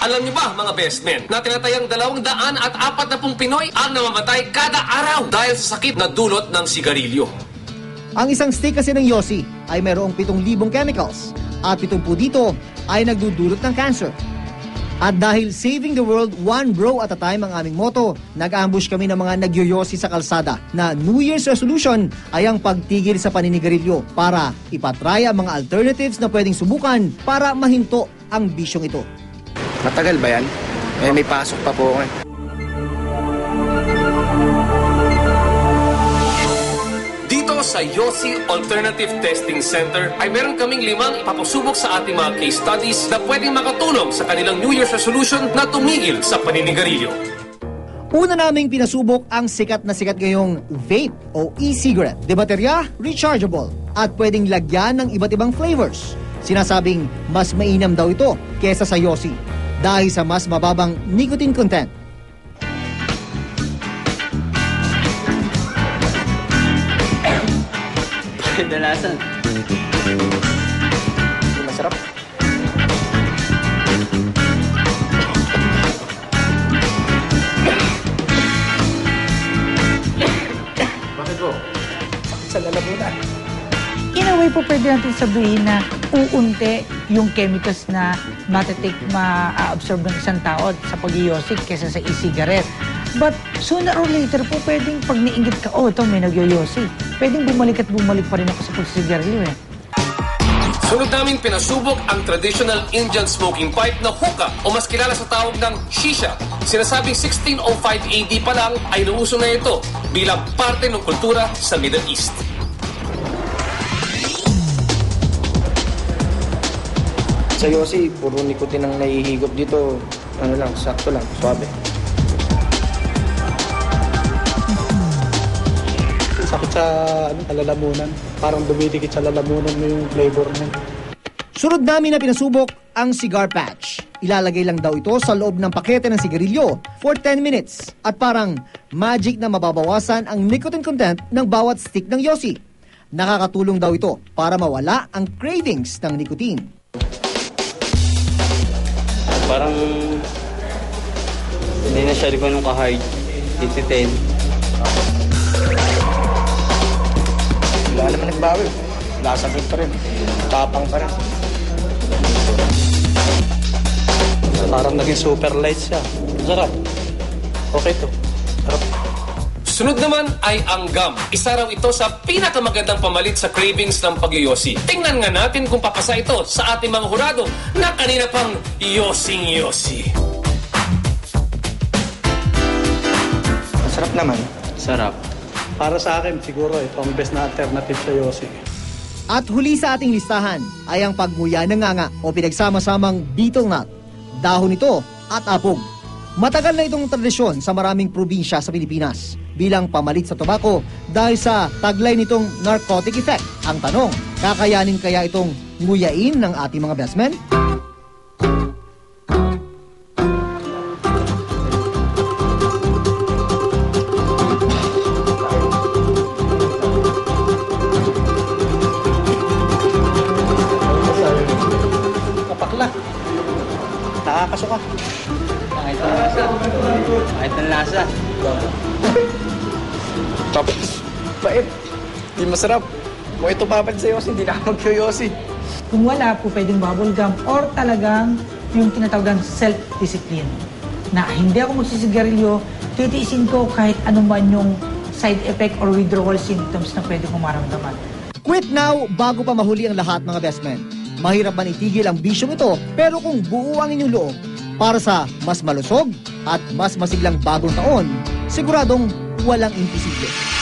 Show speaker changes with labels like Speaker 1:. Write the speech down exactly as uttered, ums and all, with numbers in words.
Speaker 1: Alam niyo ba, mga best men, na tinatayang dalawang daan at apat na pung Pinoy ang namamatay kada araw dahil sa sakit na dulot ng sigarilyo.
Speaker 2: Ang isang stick kasi ng Yossi ay mayroong pitong libong chemicals at pitong po dito ay nagdudulot ng cancer. At dahil saving the world one bro at a time ang aming motto, nag-ambush kami ng mga nagyoyosi sa kalsada na New Year's resolution ay ang pagtigil sa paninigarilyo para ipatry ang mga alternatives na pwedeng subukan para mahinto ang bisyong ito.
Speaker 3: Matagal ba yan? Eh, may pasok pa po ako eh.
Speaker 1: Dito sa Yossi Alternative Testing Center ay meron kaming limang ipapasubok sa ating mga case studies na pwedeng makatulong sa kanilang New Year's resolution na tumigil sa paninigarilyo.
Speaker 2: Una naming pinasubok ang sikat na sikat ngayong vape o e-cigarette. De baterya, rechargeable at pwedeng lagyan ng iba't ibang flavors. Sinasabing mas mainam daw ito kesa sa Yossi dahil sa mas mababang nicotine content.
Speaker 3: Dalasan. Masarap. Bakit po? Sakit sa lalamunan.
Speaker 4: In a way po pwede natin sabihin na uunti yung chemicals na matitake, ma-absorb ng isang tao sa pag-iosik kesa sa e-cigarette. But sooner or later po pwedeng pag niinggit ka, oh ito may nagyoyosi. Pwedeng bumalik at bumalik pa rin ako sa pagsigarilyo eh.
Speaker 1: Sunod namin pinasubok ang traditional Indian smoking pipe na hookah o mas kilala sa tawag ng shisha. Sinasabing sixteen oh five A D pa lang ay nauso na ito bilang parte ng kultura sa Middle East.
Speaker 3: Sa Yossi, puro nicotine ang nahihigop dito. Ano lang, sakto lang, suabe.
Speaker 5: Sakit sa ano, lalamunan. Parang dumidikit sa lalamunan mo yung flavor niya.
Speaker 2: Sunod namin na pinasubok ang cigar patch. Ilalagay lang daw ito sa loob ng pakete ng sigarilyo for ten minutes. At parang magic na mababawasan ang nicotine content ng bawat stick ng Yossi. Nakakatulong daw ito para mawala ang cravings ng nicotine.
Speaker 6: Parang hindi na siya ganun ka-hard. eight to ten.
Speaker 3: Wala naman nagbawi. Lasagod pa rin. Tapang pa rin.
Speaker 5: Parang naging super light siya. Sarap. Okay to. Sarap.
Speaker 1: Sunod naman ay ang gum. Isa raw ito sa pinakamagandang pamalit sa cravings ng pag-yosi. Tingnan nga natin kung papasa ito sa ating mga hurado na kanina pang yosing-yosi.
Speaker 3: Masarap naman.
Speaker 6: Sarap.
Speaker 5: Para sa akin, siguro ito ang best na alternative sa Yossi.
Speaker 2: At huli sa ating listahan ay ang pagmuya ng nganga o pinagsama-samang betel nut, dahon nito at apog. Matagal na itong tradisyon sa maraming probinsya sa Pilipinas bilang pamalit sa tobacco dahil sa taglay nitong narcotic effect. Ang tanong, kakayanin kaya itong nguyain ng ating mga best men?
Speaker 5: Kapakla. Nakakasuka.
Speaker 6: Kahit ang lasa. Kahit ang lasa.
Speaker 3: Tapos, bait. Di masarap. Kung ito papad sa Yossi, hindi na ako mag-Yossi.
Speaker 4: Kung wala po pwedeng bubble gum or talagang yung tinatawag ng self-discipline. Na hindi ako magsisigarilyo, titiisin ko kahit anuman yung side effect or withdrawal symptoms na pwede kong maramdaman.
Speaker 2: Quit now bago pa mahuli ang lahat, mga best men. Mahirap man itigil ang bisyong ito, pero kung buo ang inyong loob para sa mas malusog at mas masiglang bagong taon, siguradong walang imposible.